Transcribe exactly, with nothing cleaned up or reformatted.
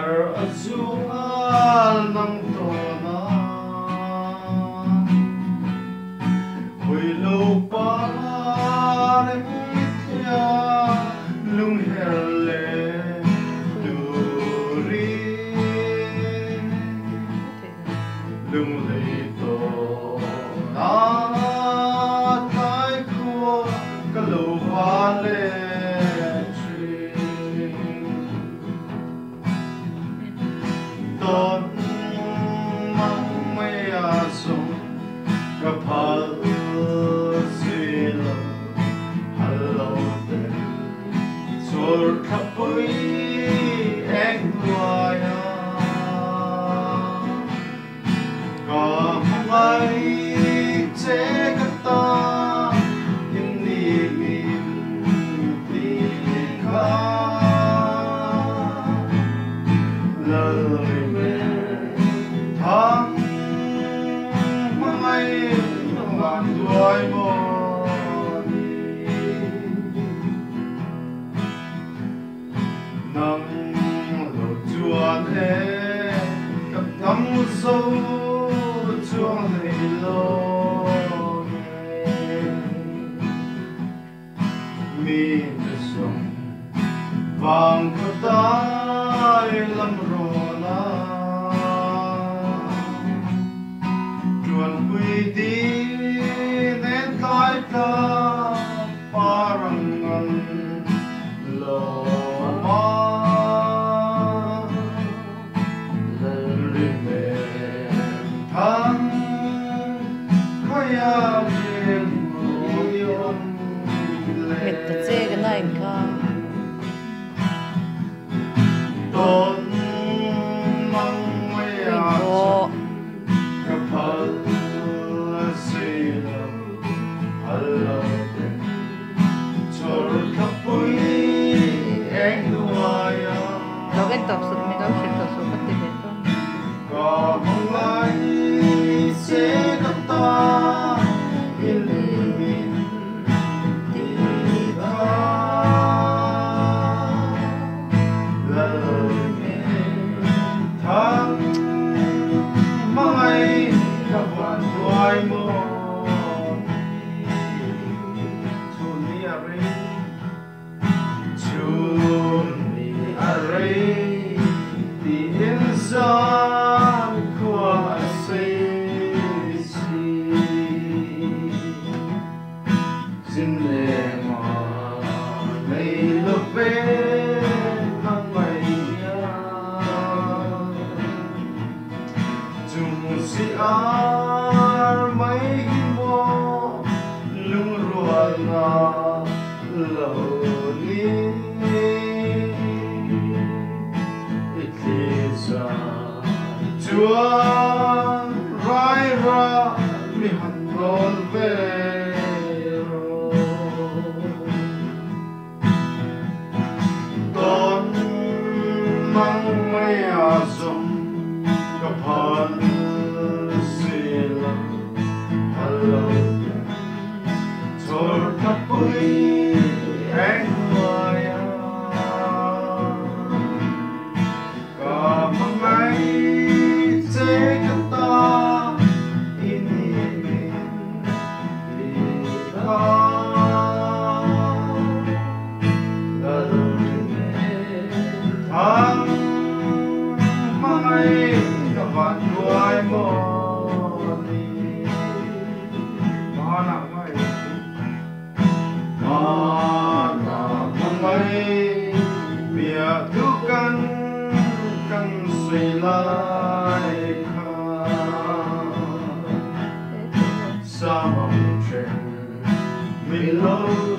Her azul ng tona Willow parang itya lung herle duri lung lito na tay ko kalawale Don mang may asong kapal sila halote sur kapoy ek duaya kamay tekata inibin tika lalay Hang may naman duay mo Nang lutuan eh Kap ngắm sâu chuông ilong Mi sông vàng có tay lâm rona Quy đi nên cái ta parang ngon lo ma lên về thang kaya bien yom Mệt tự chế cái này cả Tôn mong mấy Mình kapal sila halote chor kapoy ek duaya Nó cái tập sự mình đâu sẽ tập sự bất tình hết có mong ai sẽ gặp ta ilimin tika lalay thang mai kawan duay mo Chuni aray Chuni aray Di insan ko asisi Sinema may lupit ng mahiyan Tumusiar may mo lungruan na lahuli Itlisa Tuan Raira Mihandol Vero Don mang may asong kapal sila halote chor kapoy ek duaya kamangay tekata inibin tika ang may kapan duay mo Mana may Mana may Biyadukan kang silay ka Sa mountain Milaw